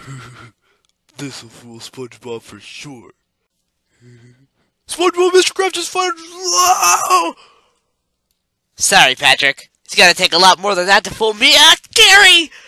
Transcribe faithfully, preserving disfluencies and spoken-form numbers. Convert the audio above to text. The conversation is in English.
This'll fool SpongeBob for sure. SpongeBob, Mister Krabs is fired! Sorry, Patrick. It's gonna take a lot more than that to fool me. Ah, Gary!